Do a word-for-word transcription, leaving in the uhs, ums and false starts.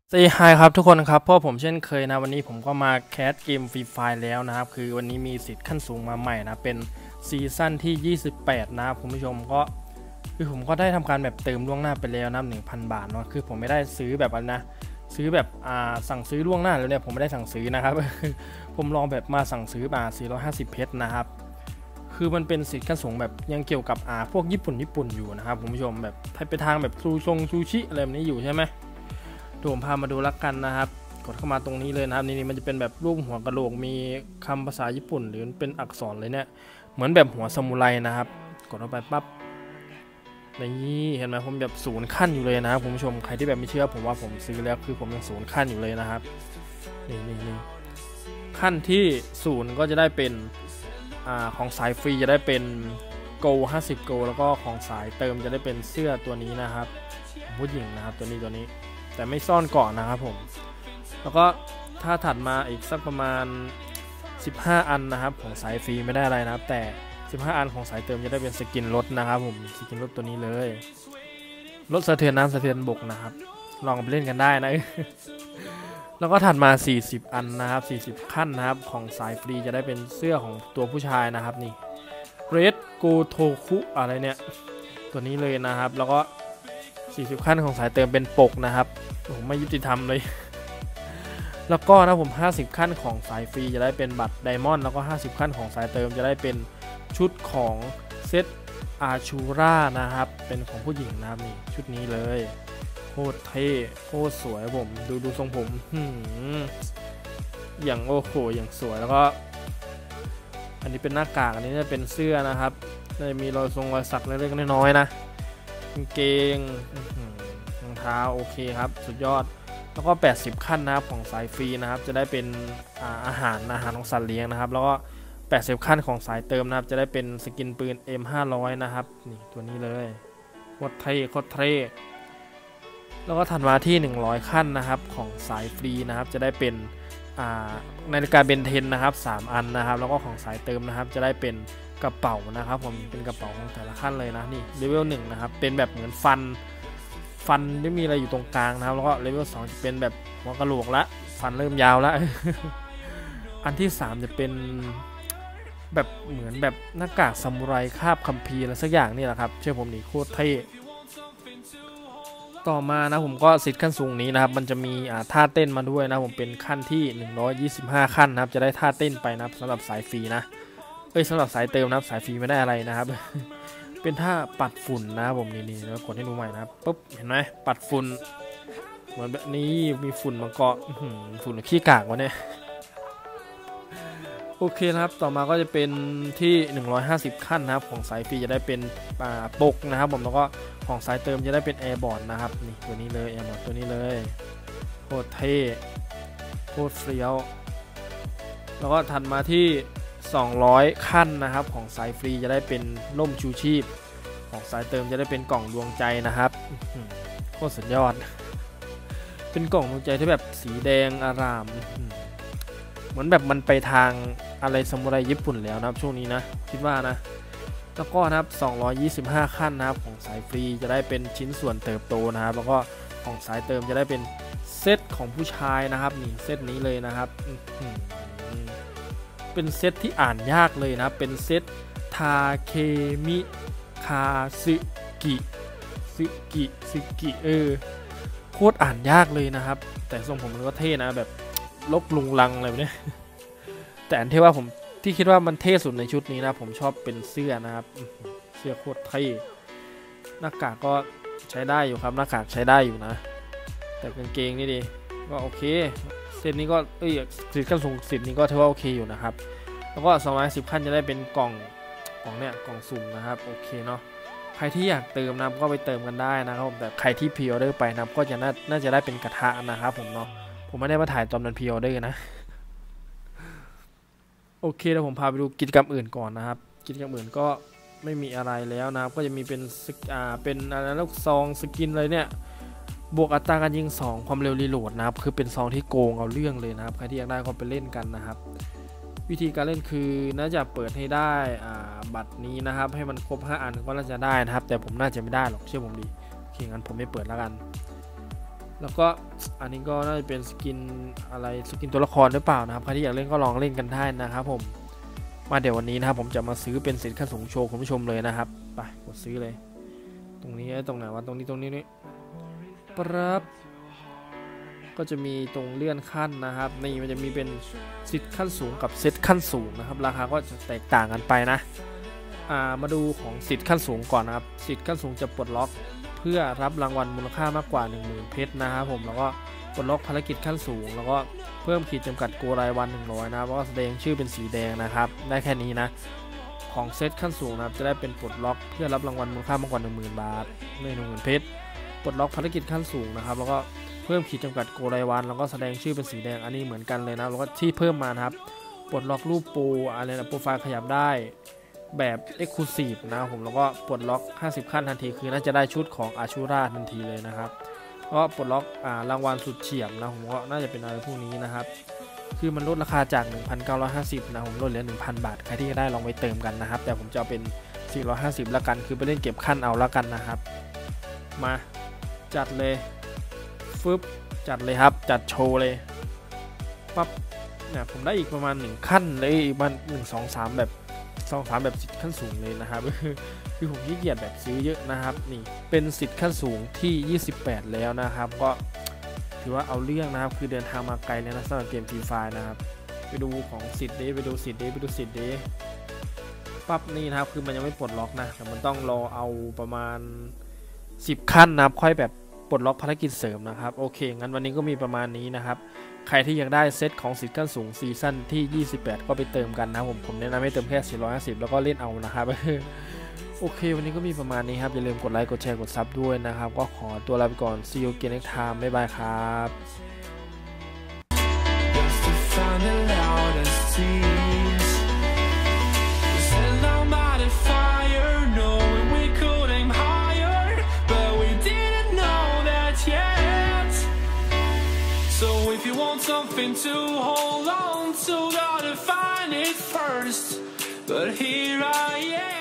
สวัสดีครับทุกคนครับเพราะผมเช่นเคยนะวันนี้ผมก็มาแคสเกมฟรีไฟล์แล้วนะครับคือวันนี้มีสิทธิ์ขั้นสูงมาใหม่นะเป็นซีซั่นที่ยี่สิบแปดนะครับคุณผู้ชมก็คือผมก็ได้ทำการแบบเติมล่วงหน้าไปแล้วนะ หนึ่งพัน บาทเนาะคือผมไม่ได้ซื้อแบบนั้นนะซื้อแบบอ่าสั่งซื้อล่วงหน้าแล้วเนี่ยผมไม่ได้สั่งซื้อนะครับ ผมลองแบบมาสั่งซื้อมาสี่ร้อยห้าสิบเพชรนะครับคือมันเป็นสิทธิ์ขั้นสูงแบบยังเกี่ยวกับอ่าพวกญี่ปุ่นญี่ปุ่นอยู่นะครับคุณผู้ชมแบบไปทางแบบซูซงซูชิอะไรแบบนี้อยู่ใช่ไหมดูผมพามาดูลักกันนะครับกดเข้ามาตรงนี้เลยนะครับนี่มันจะเป็นแบบรูปหัวกะโหลกมีคำภาษาญี่ปุ่นหรือเป็นอักษรเลยเนี่ยเหมือนแบบหัวซามูไรนะครับกดเข้าไปปั๊บนี่เห็นไหมผมแบบศูนย์ขั้นอยู่เลยนะครับคุณผู้ชมใครที่แบบไม่เชื่อผมว่าผมซื้อแล้วคือผมยังศูนย์ขั้นอยู่เลยนะครับนี่นี่นี่ขั้นที่ศูนย์ก็จะได้เป็นอ่าของสายฟรีจะได้เป็นโกห้าสิบโกแล้วก็ของสายเติมจะได้เป็นเสื้อตัวนี้นะครับผู้หญิงนะครับตัวนี้ตัวนี้แต่ไม่ซ่อนเกาะนะครับผมแล้วก็ถ้าถัดมาอีกสักประมาณสิบห้าอันนะครับของสายฟรีไม่ได้อะไรนะครับแต่สิบห้าอันของสายเติมจะได้เป็นสกินรถนะครับผมสกินรถตัวนี้เลยรถสะเทือนน้ำสะเทือนบกนะครับลองไปเล่นกันได้นะแล้วก็ถัดมาสี่สิบอันนะครับสี่สิบขั้นนะครับของสายฟรีจะได้เป็นเสื้อของตัวผู้ชายนะครับนี่เรดโกโทคุอะไรเนี่ยตัวนี้เลยนะครับแล้วก็สี่สิบขั้นของสายเติมเป็นปกนะครับผมไม่ยุติธรรมเลยแล้วก็นะผมห้าสิบขั้นของสายฟรีจะได้เป็นบัตรไดมอนด์แล้วก็ห้าสิบขั้นของสายเติมจะได้เป็นชุดของเซตอาชูรานะครับเป็นของผู้หญิงนะครับนี่ชุดนี้เลยโคตรเท่โคตรสวยผมดูดูทรงผมอย่างโอ้โหอย่างสวยแล้วก็อันนี้เป็นหน้ากากอันนี้จะเป็นเสื้อนะครับจะมีรอยทรงรอยสักเล็กๆน้อยๆนะกางเกงรองเท้าโอเคครับสุดยอดแล้วก็แปดสิบขั้นนะครับของสายฟรีนะครับจะได้เป็น อา อาหารอาหารของสัตว์เลี้ยงนะครับแล้วก็แปดสิบขั้นของสายเติมนะครับจะได้เป็นสกินปืน เอ็ม ห้าร้อย นะครับนี่ตัวนี้เลยโคตรเท่โคตรเท่แล้วก็ถัดมาที่หนึ่งร้อยขั้นนะครับของสายฟรีนะครับจะได้เป็นนาฬิกาเบนเทนนะครับสามอันนะครับแล้วก็ของสายเติมนะครับจะได้เป็นกระเป๋านะครับผมเป็นกระเป๋าของแต่ละขั้นเลยนะนี่เลเวลหนึ่งนะครับเป็นแบบเหมือนฟันฟันไม่มีอะไรอยู่ตรงกลางนะครับแล้วก็เลเวลสองจะเป็นแบบหัวกะโหลกละฟันเริ่มยาวแล้ว อันที่สามจะเป็นแบบเหมือนแบบหน้ากากซามูไรคาบคัมภีร์อะไรสักอย่างนี่แหละครับเชื่อผมนี่โคตรเท่ต่อมานะผมก็สิทธิ์ขั้นสูงนี้นะครับมันจะมีท่าเต้นมาด้วยนะผมเป็นขั้นที่หนึ่งร้อยยี่สิบห้าขั้นนะครับจะได้ท่าเต้นไปนะครับสำหรับสายฟรีนะเอ้ยสำหรับสายเติมนะครับสายฟรีไม่ได้อะไรนะครับ เป็นท่าปัดฝุ่นนะครับผมนี่ๆแล้วกดให้ดูใหม่นะครับปุ๊บเห็นไหมปัดฝุ่นเหมือนแบบนี้มีฝุ่นมาเกาะฝุ่นขี้กากวะเนี่ยโอเคนะครับต่อมาก็จะเป็นที่หนึ่งร้อยห้าสิบขั้นนะครับของสายฟรีจะได้เป็นปกนะครับผมแล้วก็ของสายเติมจะได้เป็นแอร์บอร์ดนะครับนี่ตัวนี้เลยแอร์บอร์ดตัวนี้เลยโคตรเท่โคตรเฟี้ยวแล้วก็ถัดมาที่สองร้อยขั้นนะครับของสายฟรีจะได้เป็นร่มชูชีพของสายเติมจะได้เป็นกล่องดวงใจนะครับโคตรสุดยอดเป็นกล่องดวงใจที่แบบสีแดงอารามเหมือนแบบมันไปทางอะไรซามูไรญี่ปุ่นแล้วนะครับช่วงนี้นะคิดว่านะแล้วก็นะครับสองร้อยยี่สิบห้าขั้นนะครับของสายฟรีจะได้เป็นชิ้นส่วนเติบโตนะครับแล้วก็ของสายเติมจะได้เป็นเซตของผู้ชายนะครับนี่เซตนี้เลยนะครับเป็นเซตที่อ่านยากเลยนะเป็นเซตทาเคมิคาซึกิซึกิซึกิเออโคตรอ่านยากเลยนะครับแต่ทรงผมมันก็เท่นะแบบลบลุงลังอะไรแบบนี้แต่อันที่ว่าผมที่คิดว่ามันเท่สุดในชุดนี้นะผมชอบเป็นเสื้อนะครับเสื้อโคตรเท่หน้ากากก็ใช้ได้อยู่ครับหน้ากากใช้ได้อยู่นะแต่กางเกงนี่ดีก็โอเคเซตนี้ก็เอ้ยสิทธิ์ขั้นสูงสิทธิ์นี้ก็ถือว่าโอเคอยู่นะครับแล้วก็สองร้อยสิบขั้นจะได้เป็นกล่องกล่องเนี่ยกล่องสุ่มนะครับโอเคเนาะใครที่อยากเติมนะก็ไปเติมกันได้นะครับแต่ใครที่พรีออเดอร์ไปนะก็จะน่าน่าจะได้เป็นกระทะนะครับผมเนาะผมไม่ได้มาถ่ายตอนนั้นพรีออเดอร์นะโอเคเดี๋ยวผมพาไปดูกิจกรรมอื่นก่อนนะครับกิจกรรมอื่นก็ไม่มีอะไรแล้วนะครับก็จะมีเป็นอ่าเป็นอะไรลูกซองสกินเลยเนี่ยบวกอัตราการยิงสองความเร็วรีโหลดนะครับคือเป็นซองที่โกงเอาเรื่องเลยนะครับใครที่อยากได้ก็ไปเล่นกันนะครับวิธีการเล่นคือน่าจะเปิดให้ได้อ่าบัตรนี้นะครับให้มันครบห้าอันก็น่าจะได้นะครับแต่ผมน่าจะไม่ได้หรอกเชื่อผมดิโอเคงั้นผมไม่เปิดแล้วกันแล้วก็อันนี้ก็น่าจะเป็นสกินอะไรสกินตัวละครหรือเปล่านะครับใครที่อยากเล่นก็ลองเล่นกันได้นะครับผมมาเดี๋ยววันนี้นะครับผมจะมาซื้อเป็นสิทธิ์ขั้นสูงโชว์คุณผู้ชมเลยนะครับไปกดซื้อเลยตรงนี้ไอ้ตรงไหนวะตรงนี้ตรงนี้นี่ปั๊บก็จะมีตรงเลื่อนขั้นนะครับนี่มันจะมีเป็นสิทธิ์ขั้นสูงกับเซตขั้นสูงนะครับราคาก็จะแตกต่างกันไปนะอ่ามาดูของสิทธิ์ขั้นสูงก่อนนะครับสิทธิ์ขั้นสูงจะปลดล็อกเพื่อรับรางวัลมูลค่ามากกว่า หนึ่งหมื่น เพชรนะครับผมแล้วก็ปลดล็อกภารกิจขั้นสูงแล้วก็เพิ่มขีดจำกัดโกรายวันหนึ่งร้อยนะแล้วก็แสดงชื่อเป็นสีแดงนะครับได้แค่นี้นะของเซตขั้นสูงนะครับจะได้เป็นปลดล็อกเพื่อรับรางวัลมูลค่ามากกว่า หนึ่งหมื่น บาทใน หนึ่งหมื่น เพชรปลดล็อกภารกิจขั้นสูงนะครับแล้วก็เพิ่มขีดจำกัดโกรายวันแล้วก็แสดงชื่อเป็นสีแดงอันนี้เหมือนกันเลยนะแล้วก็ที่เพิ่มมานะครับปลดล็อกรูปปูอะไรนะโปรไฟล์ขยับได้แบบ Exclusive นะครับผมแล้วก็ปลดล็อกห้าสิบขั้นทันทีคือน่าจะได้ชุดของอาชูราทันทีเลยนะครับก็ปลดล็อกอ่ารางวัลสุดเฉียบนะผมก็น่าจะเป็นอะไรพวกนี้นะครับคือมันลดราคาจาก หนึ่งพันเก้าร้อยห้าสิบ นะผมลดเหลือ หนึ่งพัน บาทใครที่ได้ลองไปเติมกันนะครับแต่ผมจะเอาเป็นสี่ร้อยห้าสิบละกันคือไปเล่นเก็บขั้นเอาละกันนะครับมาจัดเลยฟึบจัดเลยครับจัดโชว์เลยปั๊บเนี่ยผมได้อีกประมาณหนึ่งขั้นเลยอีกประมาณหนึ่ง สอง สามแบบสองสามแบบสิทธิ์ขั้นสูงเลยนะครับคือผมขี้เกียจแบบซื้อเยอะนะครับนี่เป็นสิทธิ์ขั้นสูงที่ยี่สิบแปดแล้วนะครับก็ถือว่าเอาเรื่องนะครับคือเดินทางมาไกลเลยนะสำหรับเกมฟรีไฟนะครับไปดูของสิทธิ์เดไปดูสิทธิ์เดไปดูสิทธิ์เดปั๊บนี่นะครับคือมันยังไม่ปลดล็อกนะแต่มันต้องรอเอาประมาณสิบขั้นนะครับค่อยแบบปลดล็อกภารกิจเสริมนะครับโอเคงั้นวันนี้ก็มีประมาณนี้นะครับใครที่อยากได้เซตของสิทธิ์ขั้นสูงซีซั่นที่ยี่สิบแปดก็ไปเติมกันนะผมผมแนะนำให้เติมแค่สี่ร้อยห้าสิบแล้วก็เล่นเอานะครับโอเควันนี้ก็มีประมาณนี้ครับอย่าลืมกดไลค์กดแชร์กดซับด้วยนะครับก็ขอตัวลาไปก่อน see you again next time บ๊ายบายครับ To hold on to, gotta find it first. But here I am.